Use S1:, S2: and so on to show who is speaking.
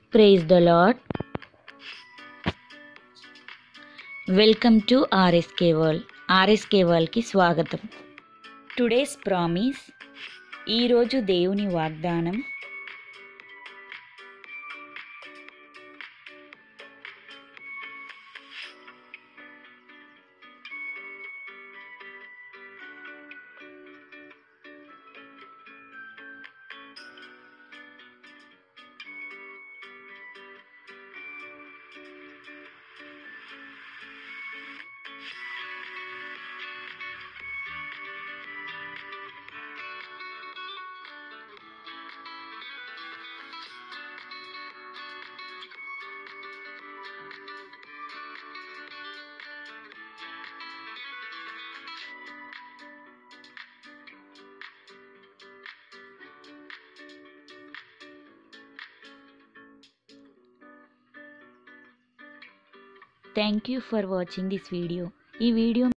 S1: Praise the Lord. Welcome to RSK World. RSK World కి స్వాగతం. Today's promise, ఈరోజు దేవుని వాగ్దానం. Thank you for watching this video. ఈ వీడియో